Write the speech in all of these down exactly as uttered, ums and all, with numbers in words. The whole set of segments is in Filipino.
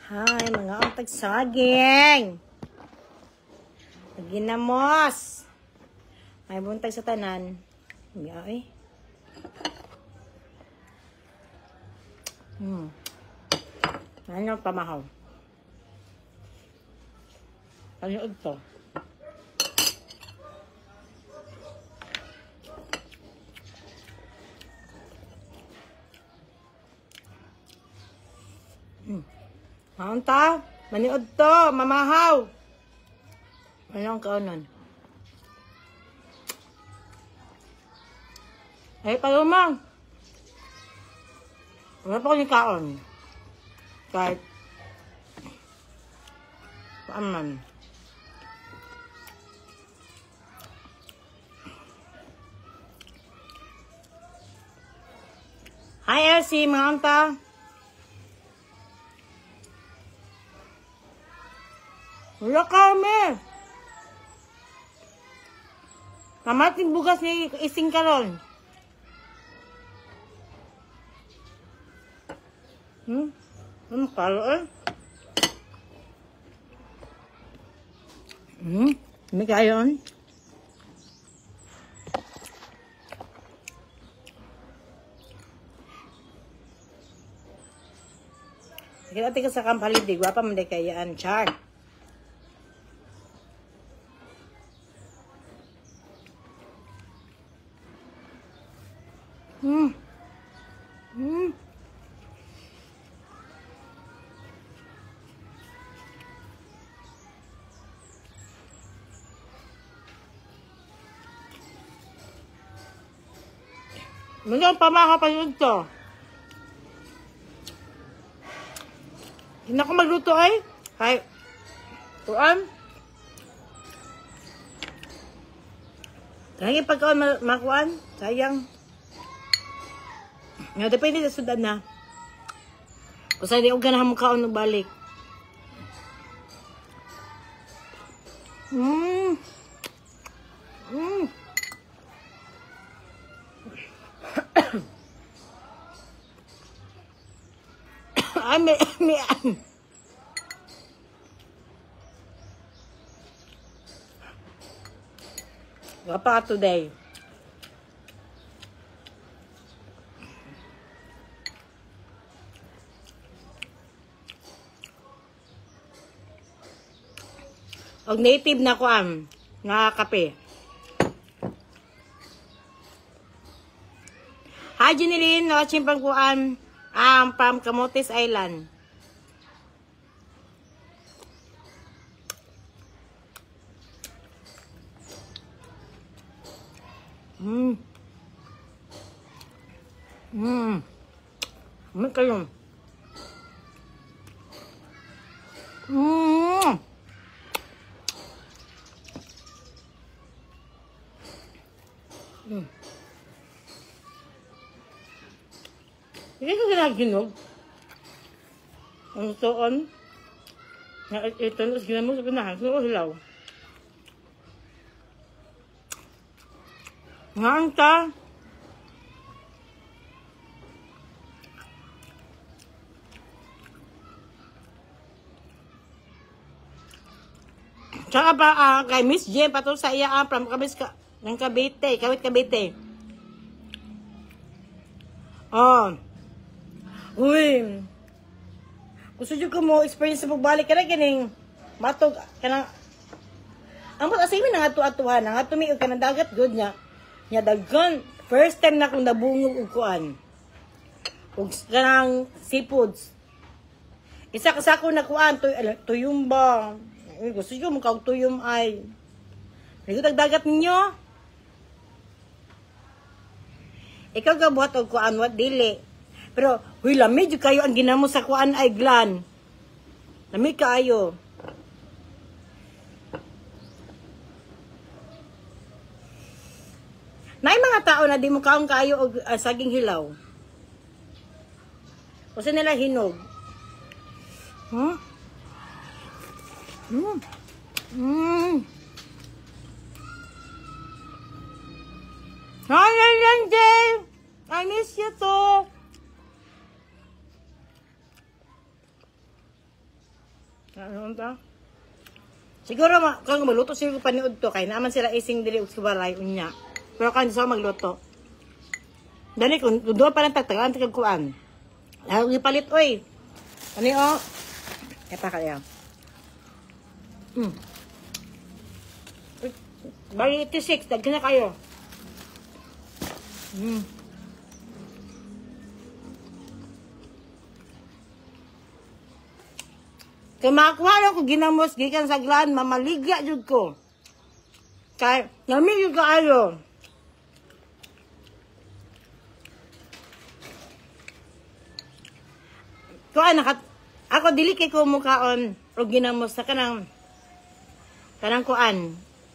Hi, mga antag saging. Ginamos. May buntag sa tanan. Ay. Hmm. Ano pamahaw? Ano ito? Hmm. Manta, maniod to, mamahaw. Anong kaunon? Ay, palumang. Wala pa ko yung kaon. Kahit, paaman. Hi, Elsie, mga anta. Wala kami. Kamating bugas ni ising karon. Hmm? Ano kalo eh? Hmm? May kayon? Kita tinggal sa kampalid, di guwapa mo di kayaan, char. Hmm. Hmm. Mga pamaha pa yun to. Hindi ako magluto ay. Ay. Tuan. Kaya pagkaon makuan. Sayang. Nga, depende sa sudan na. Kung saan di ako ganahan mong kaon balik. Mmm. Mmm. Ay, may, may, wapa ka today. Og native na ko am nga kape. Hi, Jeneline, watching pang kuan um, from Camotes Island. Hmm. Hmm. Ano kayo? Hmm. Hmm. Hindi ko ginaginog. Ang toon. Ito, tapos ginamo sa pinahan. So, hilaw. Nga ka. Tsaka pa uh, kay Miss Jem, pato sa iya uh, from kabis ka, ng Cavite, Kawit Cavite. Oh. Uy. Gusto nyo ko mo experience sa pagbalik ka na kining matog ka na. Ang mag-asimin na nga atu-atuhan, nga tumiog ka na dagat good niya. Nya daggan, first time na akong nabungog og kuan. Og kanang seafoods. Isa ka sa ako na kuan, tuy, tuyong ba? Ay, gusto nyo mukha tuyong ay. Nagutag dagat ninyo. Ikaw ka buhat og kuan, what dili. Pero, huy, lamig kayo ang ginamo sa kuan ay glan. Lamig kayo. May mga tao na di mo kaong kayo og uh, saging hilaw. Kasi nila hinog. Huh? Hmm. Hmm. Hi, Lande! I miss you too. Ano ito? Siguro, ma kung maluto siguro paniud to, kaya naman sila ising dili og sibaray, unya. Pero kung sa magluto. Dali, kung doon pa lang tagtagaan, tagagkuan. Lalo ipalit, oy. Ano o? Epa kaya. Hmm. Bali eighty-six, dagkan na kayo. Hmm. Kaya makakuha lang ko ginamos, gikan sa glan, mamaligya jud ko. Kaya, nami yung kaayo. Kuha, nakat, ako dili kay ko mukhaon, o ginamos na kanang, kanang kuan.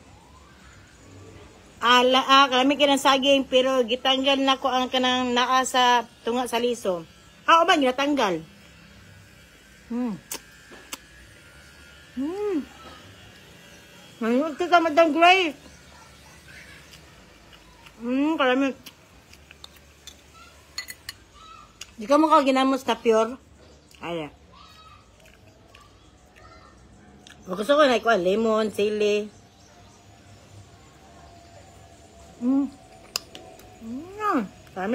Ala, ah, kami kinang saging, pero gitanggal na ko ang kanang naa sa tunga sa liso. Ah, o ba, ginatanggal? Hmm. Hmm. Mayroon ka Madam Grace. Hmm, karami. Di ka mo ka ginamos na pure? Ay. Gusto ko na ikuha, lemon, sili. Hmm. Hmm. Karami.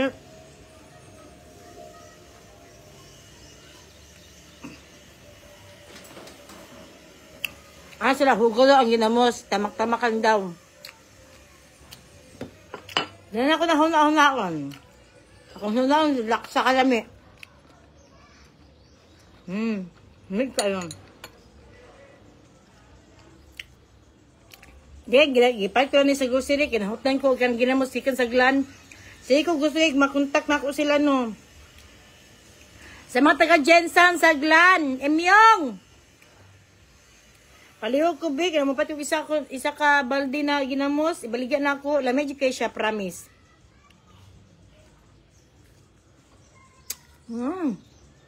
Ah, sila hugo daw ang ginamos. Tamak-tamakan daw. Diyan ako na huna-hunaon. Ako hunaon, laksa kalami. Hmm. Mig kayo. Di, gipat ko ni sa grocery. Kinahutan ko kan ginamos ikan sa glan. Sige ko gusto ko makontak na ako sila no. Sa mga taga-Jensan sa glan. Emyong! Palihog ko big, mo pati isa ko isa ka balde na ginamos, ibaligyan na ako, lamay kay siya promise. Mm.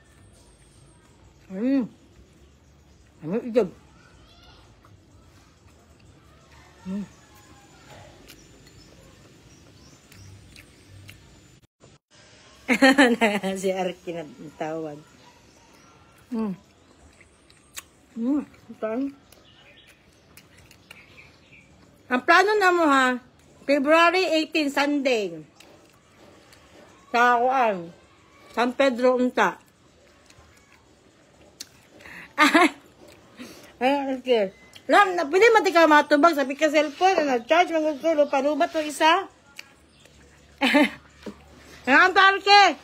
Mm. Ano ito? Mm. Si Arky na tawag. Mm. Mm. Ito. Ang plano na mo ha, February eighteen, Sunday. Sa Kuan, San Pedro Unta. Ay, okay. Lang, pwede mati ka matubag, sabi ka cellphone, na nag-charge, mag-gulo, panubat o isa. Ang parke.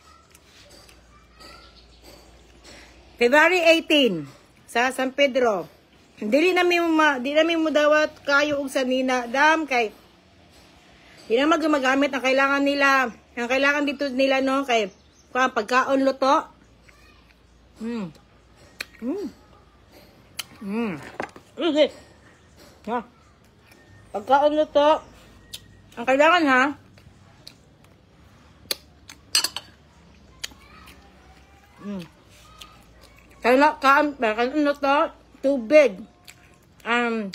February eighteen, sa San Pedro. Dili namin ma, di namin mo dawat kayo og sanina dam kay di na magagamit ang kailangan nila. Ang kailangan dito nila no kay pagkaon luto. Mm. Mm. Mm. Okay. Ha. Pagkaon luto. Ang kailangan ha. Mm. Kailangan kan luto. Tubig, um,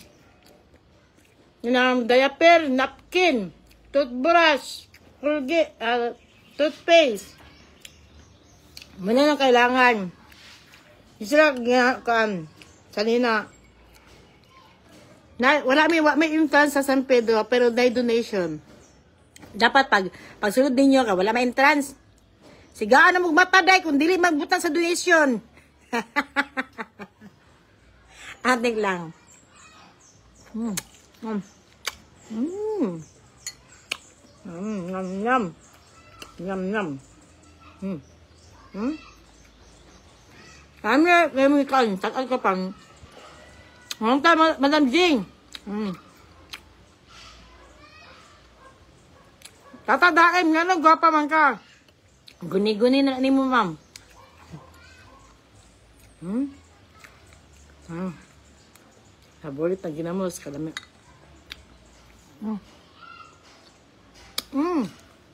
um, diaper, napkin, toothbrush, Colgate, uh, toothpaste. Muna lang kailangan. Sila kan sanina. Na wala may may entrance sa San Pedro pero day donation. Dapat pag pagsulod ninyo ka wala may entrance. Sigaan na magmata day kung dili magbutang sa donation. Ating lang. Mm. Mm. Mm. Mm. Yum, yum. Yum, yum. Mm. Mm. Kami, kami kan, takal ka pang. Ang tayo, Madam Jing. Mm. Tatadain nga lang, gwapa man ka. Guni-guni na ni mo, ma'am. Hmm? Ah. Favorite na ginamos, kalami. Mm. Mm.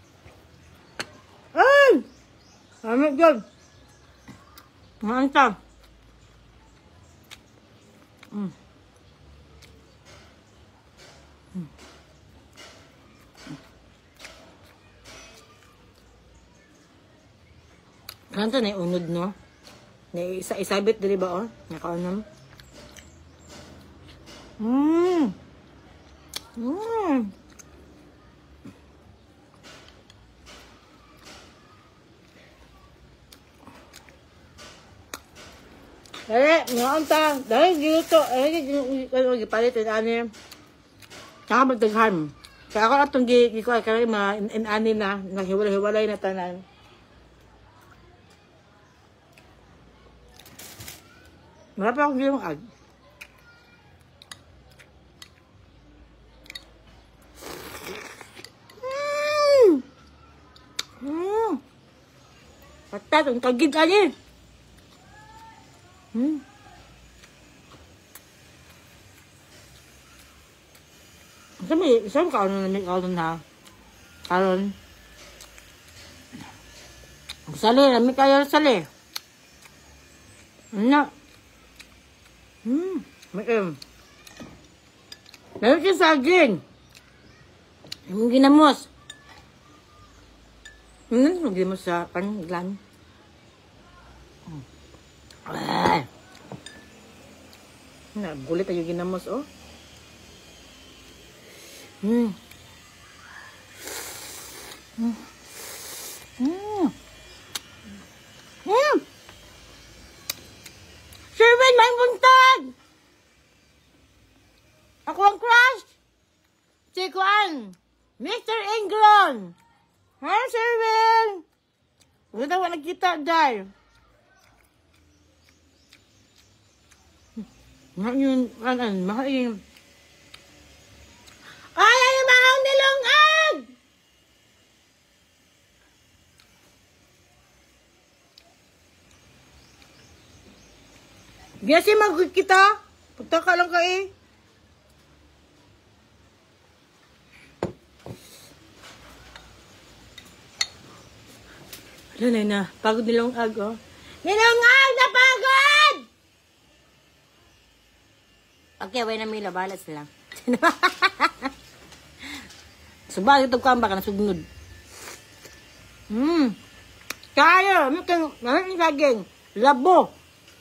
Ay! Kami dyan. Maanta. Mm. Mm. Kanta na yung unod, no? Ni isa isabit dili ba oh? Nakaanam. Mm. Mm. Dali, ngaon ta. Dali, dito. Dali, dito. Gipalit ito, ani. Saka magdaghan. Kaya ako na itong gikuha, kaya mga in-ani na, naghiwalay-hiwalay na tanan. Marami akong gilong ag. Mmm! Mmm! Patat, ang kagid ani. Hmm. Sabi, isang kaon na may kaon na. Karon. Sali, nami kayo sali. Ano? Hmm, may um. Meron siya saging. Yung ginamos. Ano yung ginamos sa paniglan? Ay. Nagulit tayo ginamos, oh. Hmm. Hmm. Hmm. Hmm. Sherwin, may buntag! Ako ang crush! Si Kuan! Mister Ingron! Hi, Sherwin! Huwag na wala nagkita, Day. Mahal yun, ano, mahal yun. Ay, ay, mahal nilong ag! Gasi mag kita. Pagtaka lang ka eh. Wala na na. Pagod nilong ag, oh. Nilong ag! Napagod! Okay, wala na mila. Balas lang. Subag ito kamba ka na sugnod. Hmm. Kaya, may kang, may saging. Labo.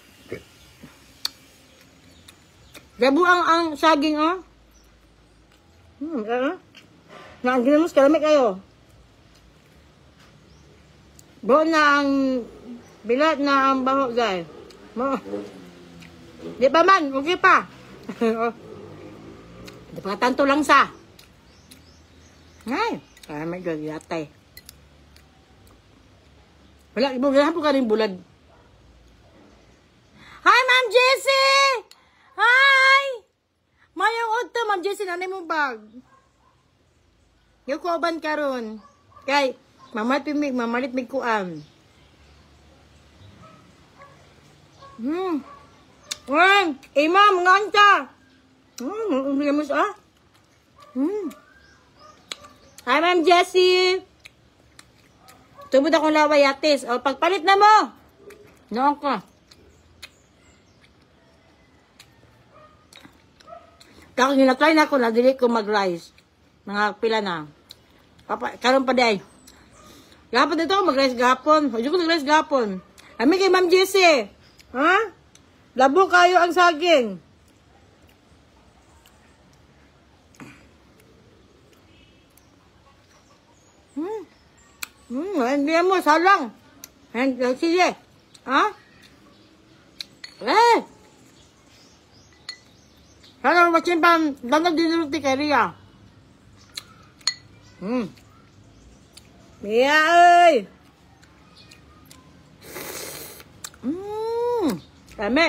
Labo ang, ang saging, oh. Hmm, ano? Nang ginamos, kalamit kayo. Buo na ang, bilat na ang baho, guys. Mo. Di pa man, okay pa. Di pa tanto lang sa. Ay, kaya may gagayatay. Wala, iba, wala po ka rin bulad. Hi, Ma'am Jessie! Hi! Mayong udto, Ma'am Jessie, nanay mo bag. Yung kuban ka ron. Kay, mamalit mig, mamalit mig kuan. Hmm. Wan, eh, Ma'am, nganta. Hmm, umiamos, ah. Hmm. Hi, Ma'am Jessie. Tubod akong laway, atis. O, pagpalit na mo. Noon ka. Kako ginatry na ako, nadili ko mag-rice. Mga pila na. Papa, karon pa day. Gapon dito ako mag-rice gapon. Huwag ko nag-rice gapon. Kami kay Ma'am Jessie. Ha? Labo kayo ang saging. Hmm. Hmm, hindi mo, salang. Hindi, sige. Ha? Eh! Sana masimpang, danag din ruti kay Ria. Hmm. Mia, ơi! Hmm. Kami.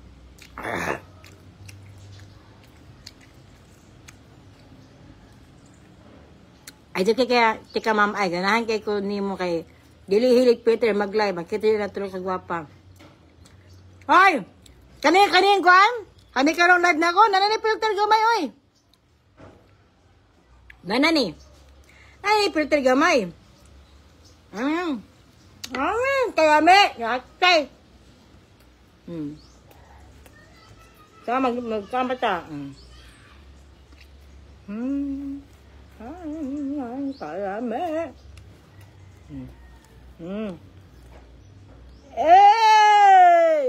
Ay, dito kaya, tika ma'am, ay, ganahan kay ko ni mo kay dili hilig Peter mag-live, makita yun na tulog sa gwapa. Hoy! Kani, kani, kuan? Kani karong live na ko, nanani filter gamay, oy! Nanani? Ay, filter gamay. Hmm. Hmm, kaya me, yatay. Hmm. Saka mag, magkama ta. Hmm. Hmm. Ay, karame. Hmm. Hmm. Eh!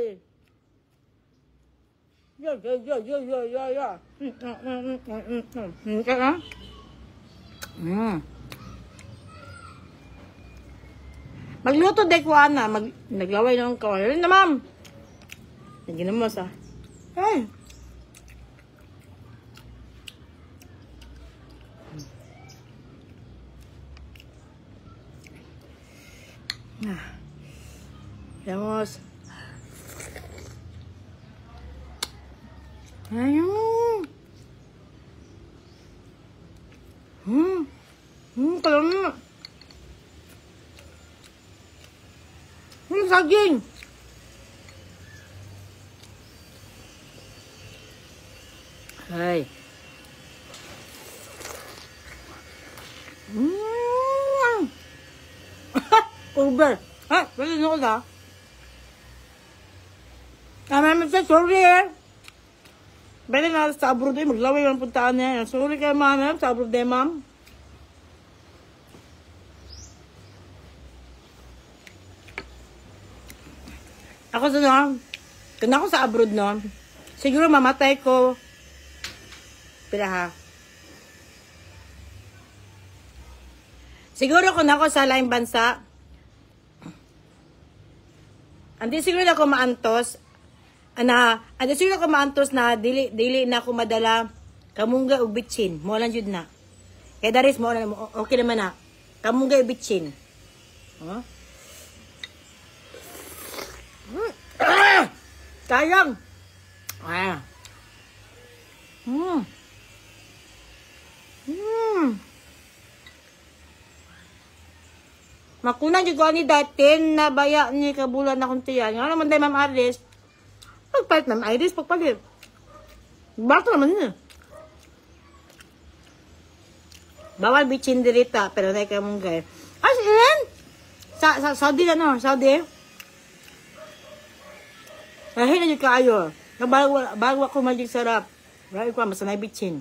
yeah, yeah, yeah, yeah, yeah, yeah. Mm, mm, mm, mm, mm, mm. Mm, kaya? Mm. Magluto de ko ana, mag naglaway ng kawali na ma'am. Nagyan mo sa. Hey. Ah. Vamos. Ayun. Hmm. Hmm, talaga. Hmm, saging. Ay. Hmm. Uber. Ha, pwede na ko na. Ah, ma'am, sorry eh. Pwede na sa abroad eh, maglaway ang puntaan niya. Sorry kayo ma'am, sa abroad eh ma'am. Ako sa no, kung ako sa abroad no, siguro mamatay ko. Pila ha. Siguro kung ako sa laing bansa, hindi siguro na ako maantos, ana, hindi siguro ako maantos na dili, dili na ako madala kamungga ug bitsin. Mo lang jud na. Kaya daris mo, okay naman na. Kamungga ug bitsin. Huh? Sayang. Ah. Hmm. Hmm. Makunan jud ko ani datin na baya ni kabulan akong tiyan. Nga naman day Ma'am Iris. Pagpalit Ma'am Iris pagpalit. Bato naman niya. Bawal bitchin dirita pero nay kamunggay. As in sa, sa Saudi ano, Saudi. Ay, na yung kaayo. Bago, bago ako maging sarap. Bago ko, masanay bitchin.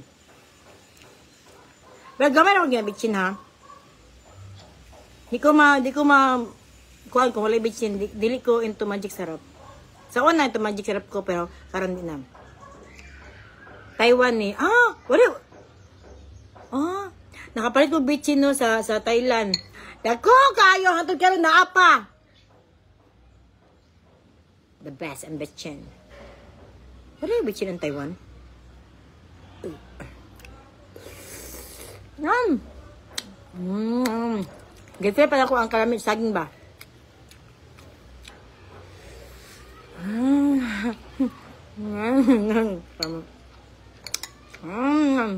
Pero gamay na ako bitchin, ha? Di ko ma, di ko ma, kuhan ko, wala bitchin. Di, dili ko into magic sarap. Sa una, into magic sarap ko, pero karan din na. Taiwan ni, eh. ah, wala. Ah, nakapalit ko bitchin no sa, sa Thailand. Dako, kaayo, hatod ka rin na apa. The best and bitchin. What are you bitchin in Taiwan? Yum! Mmm! Gete pala ko ang kalamit saging ba? Mmm! Mmm!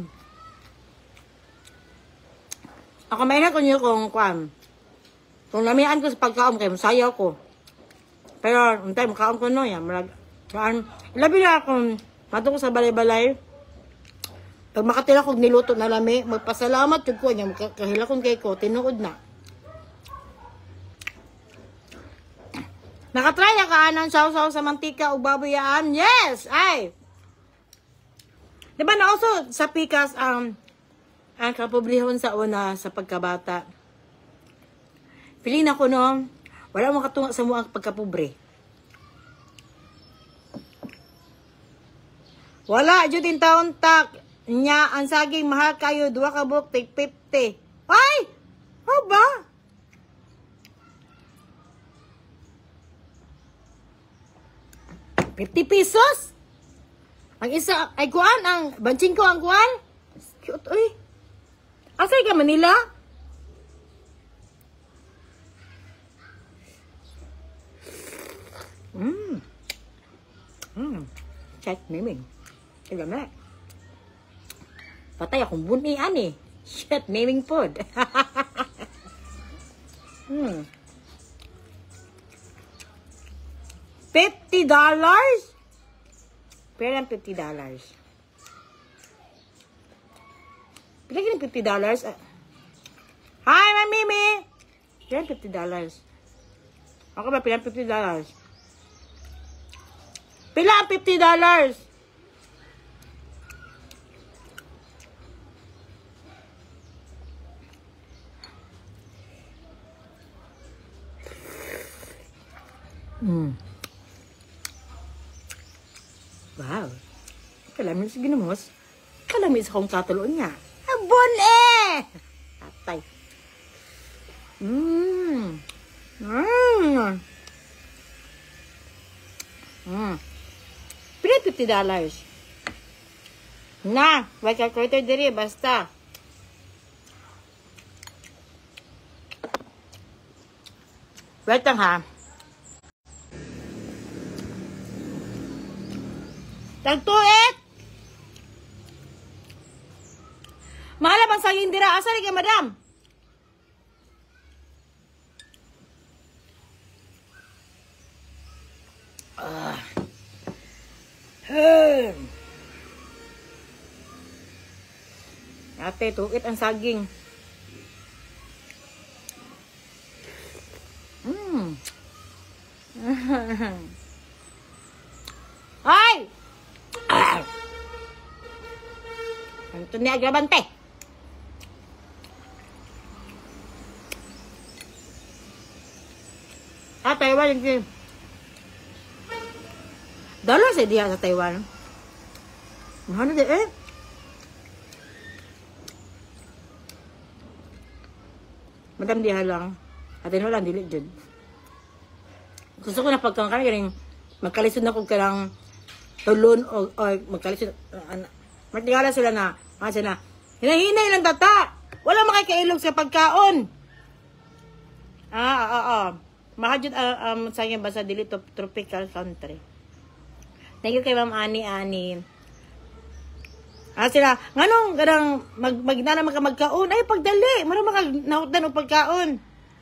Ako maingat ko niyo kung kwan. Kung namihan ko sa pagkaon kayo, masaya ko. Pero, untay, makaon ko no, yan. Malag, saan, labi na akong mato ko sa balay-balay. Pag makatila ko niluto na lami, magpasalamat yung ko niya, kahila kong kay ko, tinuod na. Nakatry na ka ng saw-saw sa mantika o baboyaan? Yes! Ay! Diba na also sa pikas, um, ang kapobrehon sa una sa pagkabata. Feeling ako no, wala mo katunga sa mga pagkapobre. Wala, dyan din taon tak. Nya, ang saging mahal kayo, duwa ka buk, take fifty. Ay! Ano ba? fifty pesos? Ang isa, ay kuan, ang banching ko ang kuan? Cute, uy. Asay ka Manila? Mmm. Mmm. Chat naming. Kaya na. Patay akong bunian eh. Shit, naming food. hmm. fifty dollars? Pero ang fifty dollars. Pilagin ng fifty dollars. Hi, Ma'am Mimi! Pilang fifty dollars. Ako ba, pilang fifty dollars? Pila ang fifty dollars? Mm. Wow. Kalamin sa ginamos. Kalamin sa kong katuloon niya. Abon eh! Atay. Mmm. Mmm. Mmm. fifty dollars. Na, may calculator diri, basta. Wait lang ha. Tagtuit! Mahala bang saging dira? Asa rin kay madam? Ah. Hmm. Ate, tuit ang saging. Mm. Ay! Ah! Ito niya agrabante. Ah, Taiwan yung dollar sa diya sa Taiwan. Mahal na eh. Madam diha lang. Atin lang, dili dyan. Gusto ko na pagkangkang galing magkalisod na kung karang tulon o, o magkalisod. Uh, Magtigala sila na, mga sila, hinahinay lang tata. Wala makikailog sa pagkaon. Ah, ah, ah, ah. Mahadjud uh, um, sa inyo ba sa dili to tropical country. Thank you kay Ma'am Ani Ani. Ah sila, nganong gadang mag magnana man ka magkaon ay pagdali, maro maka nautan og pagkaon.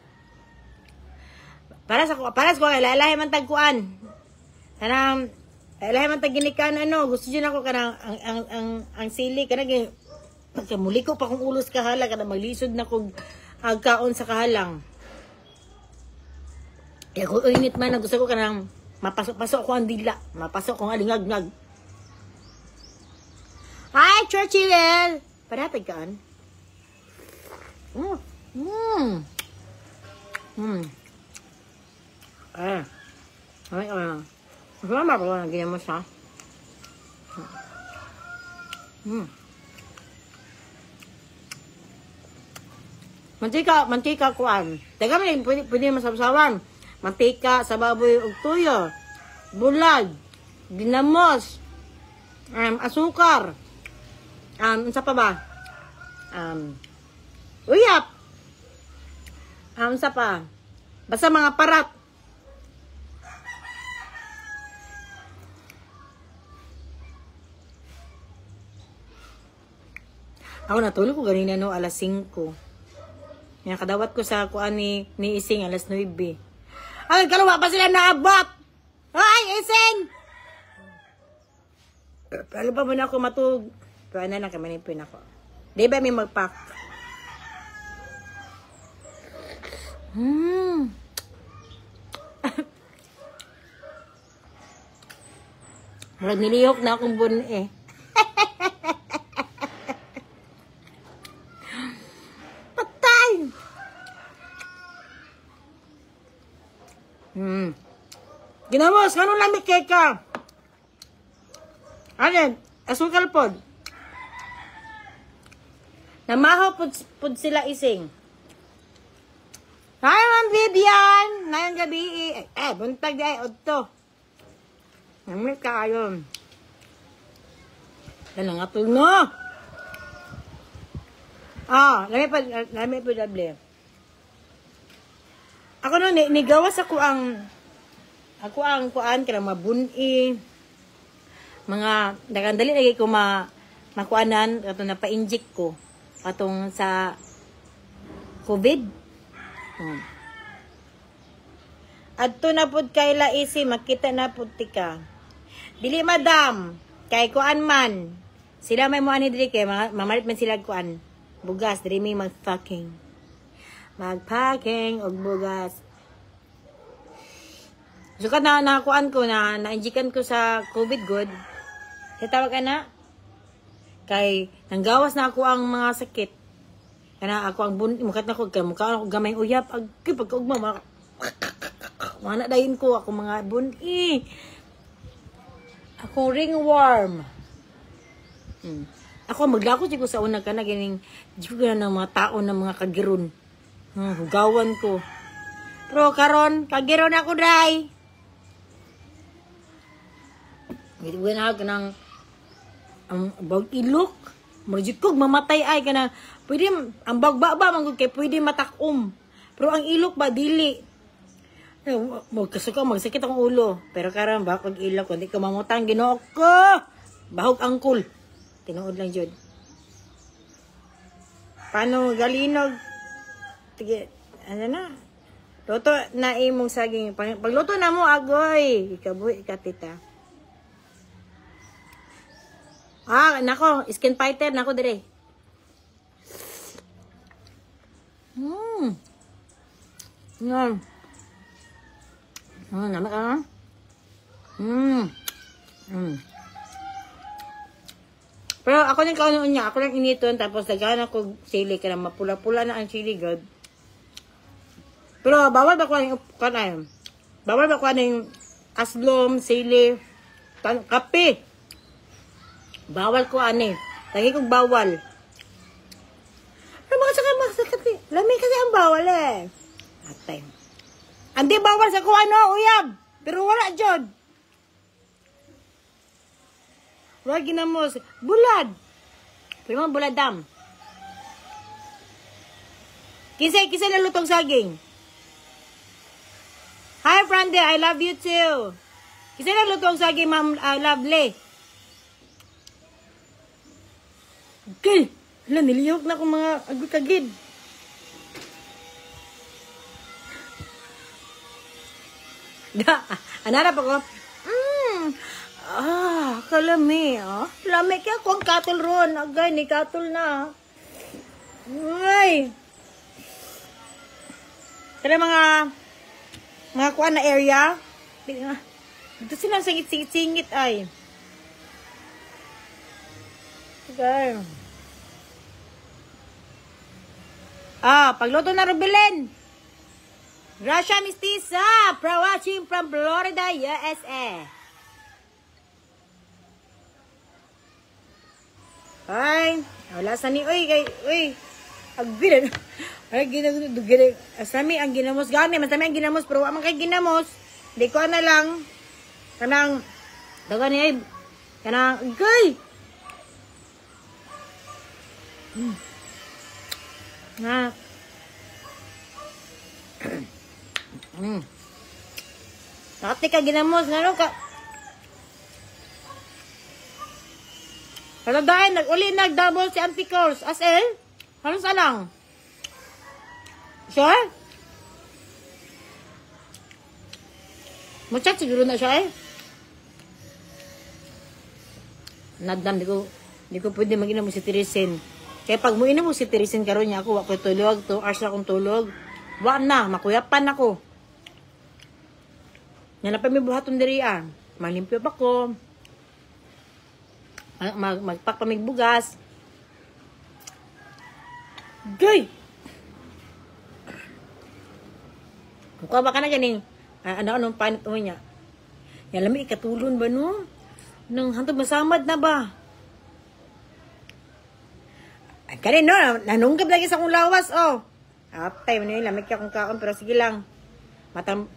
Para sa para sa ko kay lahi man tagkuan. Kanang lahi man tag ginikan ano, gusto din ako kanang ang ang ang, ang sili kanang pagkamuli ko pa kung ulos kahala kanang maglisod na kog agkaon sa kahalang. Eh kung init man gusto ko kanang mapasok-pasok ko ang dila, mapasok ko ang alingag-ngag. Hi, Churchill! Paratag kaan. Mm. Mm. Mm. Ah. Ay, ah. Masama ko na ganyan mo siya. Mm. Mantika, mantika kuan. Teka man, pwede, pwede masabsawan. Mantika sa baboy ug tuyo. Bulag. Ginamos. Um, asukar. Um, sa pa ba? Um, uyap. Um, sa pa? Basta mga parat. Ako natulog ko ganina no, alas singko. Yan, kadawat ko sa kuan ni, ni Ising, alas nuebe. Ay, kaluwa pa sila naabot! Ay, Ising! Pero pa muna ako matug. Pero ano lang kami nipin ako. Di ba may magpack? Hmm. Marag nilihok na akong bun eh. Patay! Hmm. Ginamos, ganun lang may keka. Ano? Asukal pod. Namahaw pod, pod sila Ising. Nayan Vivian! Nayan gabi eh. Eh, buntag di ay odto. Namit ka ayon. Yan nga to no. Ah, lami pa lami pa dable. Ako no ni, nigawas ako ang ako ang kuan kaya mabuni. Mga nagandali lagi ko ma makuanan ato na pa-inject ko atong sa COVID. Hmm. Adto na pud kay la isi makita na pud tika. Dili madam kay kuan man. Sila may mo ani diri kay mamalit man sila kuan. Bugas diri may mag-fucking. Mag-packing og bugas. So kada na kuan ko na na-injikan ko sa COVID good. Tawag ka na kay nanggawas na ako ang mga sakit. Kana ako ang bun mukat na ko kay mukha ako gamay uyap ag pagkaugma mga mana dayon ko ako mga buni. Ako ringworm. Mm. Ako maglako ko sa una kana gining di ko ng mga tao ng mga kagiron. Hmm, hugawan ko. Pero karon kagiron ako dai. Gid wala ka nang ang bag ilok. Murjid kog mamatay ay kana. Pwede ang bagbaba man kay pwede matakom. Pero ang ilok ba dili. Magkasuka magsakit ang ulo. Pero karon ba kog ilok kundi ko mamutang Ginoo ko. Bahog angkol. Tinuod lang jud. Paano galinog? Tige, ano na? Luto na imong saging. Pagluto na mo agoy. Ikabuhi ka tita. Ah, nako, skin fighter nako dire. Hmm. Yan. Ah, namak ah. Hmm. Hmm. Pero ako nang kaunon niya, ako lang initon, tapos daghan ako sili, kaya mapula-pula na ang chili god. Pero bawal ba ko ang kanay? Bawal ba ko ang aslom, sili, tan kape. Bawal ko ani. Lagi kong bawal. Pero mga sakit, mga sakit. Lamig kasi ang bawal eh. Atay. Andi bawal sa kuha no, uyab. Pero wala jod. Wala ginamos. Bulad. Pero mga buladam. Kisay, kisay na lutong saging. Hi, Frande. I love you too. Kisay na lutong saging, Ma'am uh, Lovely. Okay. Hala, niliyok na akong mga agud-agid. Da, anarap ako. Mmm. Ah, kalami, ah. Lami kaya ko ang katol ron. Agay, ni katol na. Ay. Kaya mga, mga kuan na area. Dito silang singit-singit ay. Okay. Ah, pagluto na Rubilin. Russia Mistisa, pro watching from Florida, U S A. Ay, wala sa ni oy kay oy. Agbiran. Ay ginagud dugire. Asami ang ginamos gani, masami ang ginamos pero wa man kay ginamos. Di ko na lang kanang dagan ni ay kanang gay. Hmm. Na. Hmm. Dati ka ginamos ngano ka. Pero dahil nag-uli nag-double si Auntie Course. As in, halos alang. Sure? Muchat siguro na siya eh. Nadam, di ko, di ko pwede mag-inom mo si Tirisin. Kaya pag mo inom mo si Tirisin karon niya ako, ako tulog, two hours na akong tulog. Wa na, makuyapan ako. Yan na pa may buhaton diri ah. Malimpyo pa ko. Mag magpakpamig bugas. Gay! Kung ka ba ka na ganing, uh, ano anong panit mo niya? Yan lami, ikatulon ba no? Nang hantog masamad na ba? Ay, kanin no, nanunggab lagi sa kong lawas, oh. Apay, ano yun, lamig ka kong kaon, pero sige lang. Matam...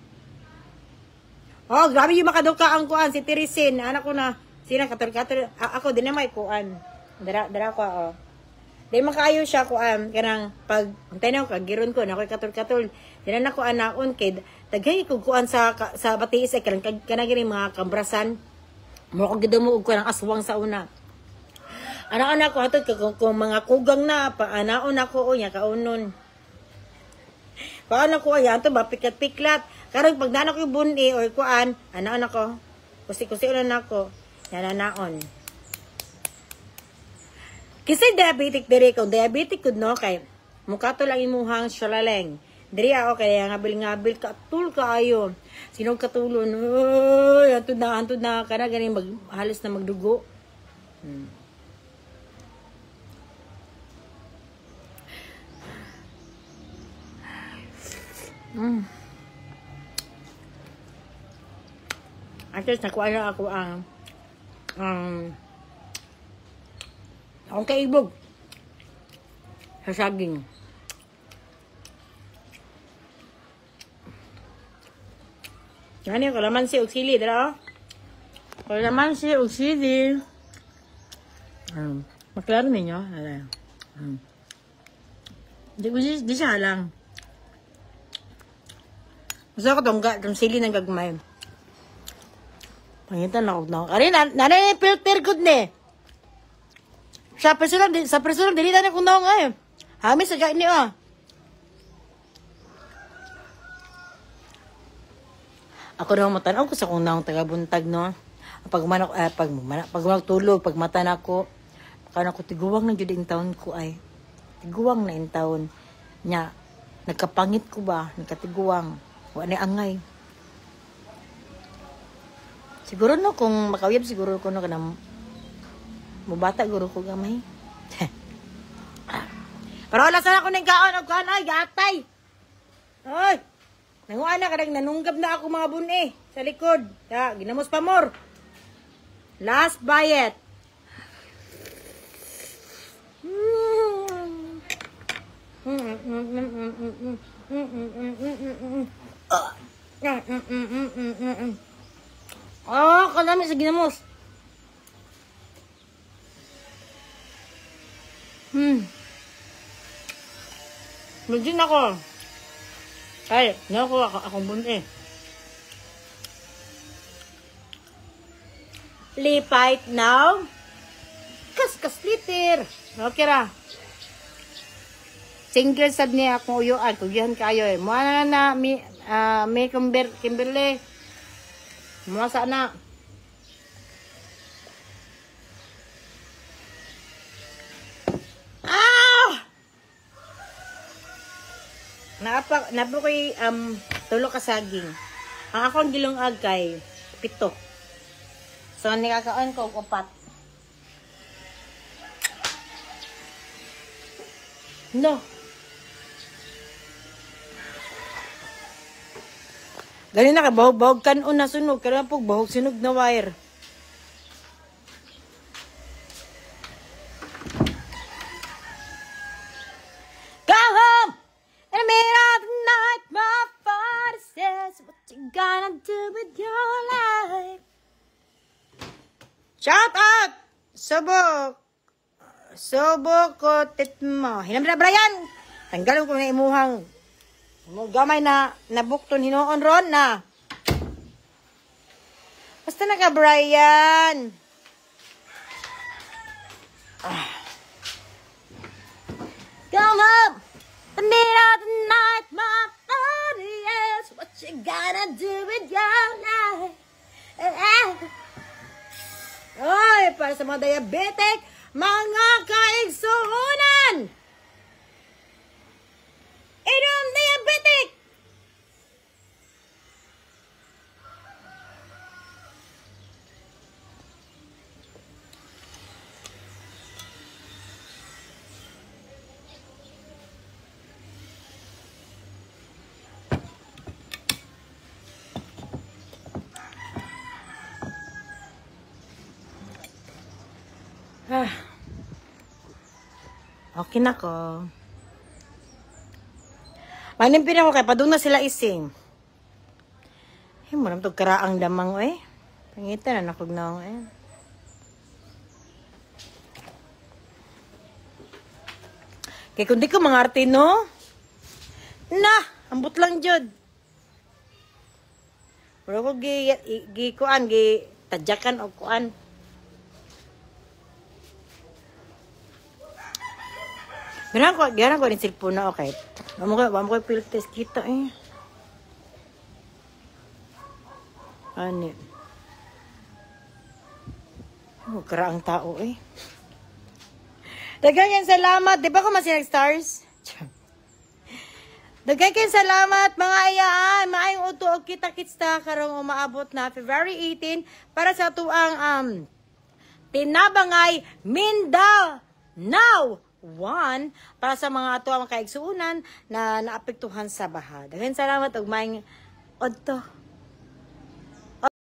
Oh, grabe yung makaduka ang kuan, si Tirisin, anak ko na. Sina katul-katul ako din na may kuan. Dara dara ko oh. Di makaayo siya kuan kanang pag tanaw ka giron ko na koy katul-katul. Dinan ako anaon kay daghay ko kuan sa sa batiis ay kanang kanang gini mga kambrasan. Mo ko gidumo og kanang aswang sa una. Anak-anak ko hatod kung mga kugang na pa anaon ako o nya kaunon. Paano ko ayan to ba piklat-piklat. Karon pag nanak ko buni or kuan anak-anak ko. Kusi-kusi ulan ako. Nananaon. Kasi diabetic diri ko, diabetic ko no kay mukha to lang imuhang shalaleng. Diri ako kaya ngabil-ngabil katul kaayo. Sinong katulon? Oy, antud na antud na kana gani mag halos na magdugo. Hmm. Mm. At least nakuha na ako ang um, Akong kaibog. Sa saging. Yan yung kalamansi o sili. Dara, oh. Kalamansi o sili. Um, maklaro ninyo. Um. Di, di, di siya lang. Gusto ko itong, itong sili ng gagmay. Pangitan ako na. Kari, nanay filter good ne. Sa personal, sa personal, dili na kung naong ay. Hamis sa gani ah. Ako na matanaw ko sa kung naong tagabuntag no. Pag manak, eh, pag manak, pag magtulog, pag mata na ko, kana ko tiguwang na jud ing taon ko ay. Tiguwang na ing taon nya. Nagkapangit ko ba, nagkatiguwang. Wa ni angay. Siguro no, kung makawiyab, siguro ko no, kanang mubata, guro ko gamay. Pero wala sana ako ng kaon, o kaon, ay, gatay. Ay, nanguan na, kadang nanunggab na ako mga buni, sa likod. Ya, ginamos pa more. Last bite. Mm. Mm, mm, mm, mm, mm, mm, mm, mm, mm, mm, mm. Uh. Mm, mm, mm, mm, mm, mm. Oh, kalami sa ginamos. Hmm. Lugin ako. Ay, naku ako, akong bunti. Lipite now. Kas-kas liter. Okay ra. Single sad niya akong uyuan. Tugihan kayo eh. Muna na, mi, uh, may Kimber, Kimberly. Muna sana. Napa, napo ko'y um, tulo ka saging. Ang akong gilungag kay pito. So, nikakaon ko upat. No. Gani na ka, bahog-bahog kanon na sunog. Kaya po, bahog sunog na wire. Go home! In the middle of the night, my father says, what you gonna do with your life? Shout out! Subok! Subok ko titmo. Hinam na, Brian! Tanggalin ko na imuhang. Gamay na nabukton hinoon ron na. Basta na ka, Brian. Ah. Come up! The middle of the night, my body is what you gonna do with your life. Oy, para sa mga diabetic, mga kaigsuhunan! Inom diabetic! Ah. Okay na ko. Manimpin ako kay padung na sila ising. Ay, mo naman itong karaang damang eh. Pangitan na nakog na ako eh. Kaya kung di ko mga arte, no? Na, ambot lang jud. Pero ko gi, gi kuan, gi tadyakan o kuan. Ganyan ko, ganyan ko rin cellphone na, okay. Vamos ko, vamos ko yung test kita eh. Ano? Oh, karaang tao eh. Daghang kayong salamat. Di ba ko masinag stars? Daghang kayong salamat, mga ayaan. Maayong uto o kita-kitsta karong umaabot na February eighteen para sa tuang um, Tinabangay Mindanao one para sa mga ato ang kaigsuunan na naapektuhan sa baha. Daghang salamat og maayong odto.